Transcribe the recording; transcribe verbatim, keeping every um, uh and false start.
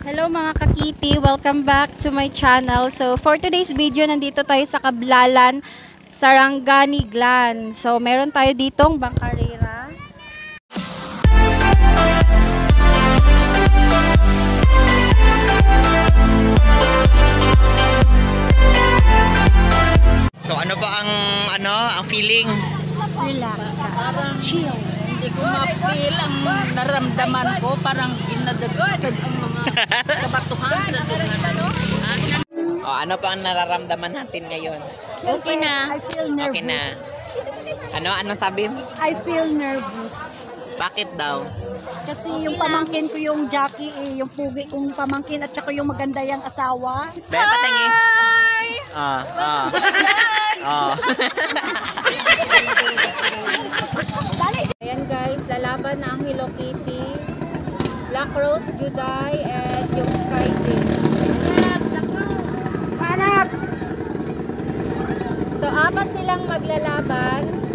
Hello mga kakiti, welcome back to my channel. So for today's video, nandito tayo sa Kablalan, Sarangani Glan. So meron tayo ditong bangkarera. So ano ba ang ano, ang feeling? Relax ka. Parang chill. Hindi ko ma-feel ang naramdaman ko. Parang ginadagdag ang mga kabatuhan sa ano. Oh, ano pa ang nararamdaman natin ngayon? Okay na. I feel nervous. Okay na. Ano? Anong sabi? I feel nervous. Bakit daw? Kasi yung pamangkin ko yung Jackie, eh, yung pugi kong pamangkin at saka yung maganda yung asawa. Dahil patingi. Ah, ah. Oh. Ayan guys, lalaban na ang Hello Kitty, Black Rose, Juday, and yung Sky Jean. So apat silang maglalaban.